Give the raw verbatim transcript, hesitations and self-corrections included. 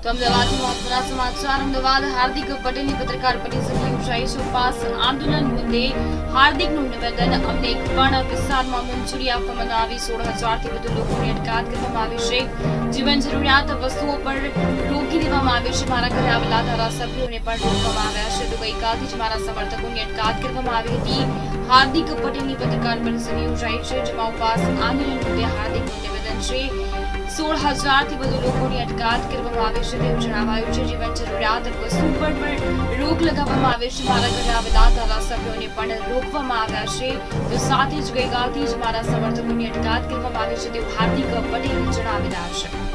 અમદાવાદથી મહત્વના સમાચાર અમદાવાદ હાર્દિક પટેલની પત્રકાર પરિષદ યોજાઈ છે। ઉપવાસ આંદોલન મુદ્દે હાર્દિકનું નિવેદન અમને એક પણ વિસ્તારમાં મંજૂરી આપવામાં ન આવી। સોળ હજારથી વધુ લોકોની અટકાયત કરવામાં આવી છે। જીવન જરૂરિયાત વસ્તુઓ પર રોકી દેવામાં આવી છે। મારા ઘરે આવેલા ધારાસભ્યોને પણ રોકવામાં આવ્યા છે। તો ગઈકાલથી જ મારા સમર્થકોની અટકાયત કરવામાં આવી હતી। હાર્દિક પટેલની પત્રકાર પરિષદ યોજાઈ છે, જેમાં ઉપવાસ આંદોલન મુદ્દે હાર્દિકનું નિવેદન છે। સોળ હજારથી વધુ લોકોની અટકાયત કરવામાં આવી છે તેવું જણાવાયું છે। જીવન જરૂરિયાત વસ્તુ પર પણ રોક લગાવવામાં આવી છે। મારા ઘરે આવેલા ધારાસભ્યોને પણ રોકવામાં આવ્યા છે। તો સાથે જ ગઈકાલથી જ મારા સમર્થકોની અટકાયત કરવામાં આવી છે તેવું હાર્દિક પટેલ જણાવી રહ્યા છે।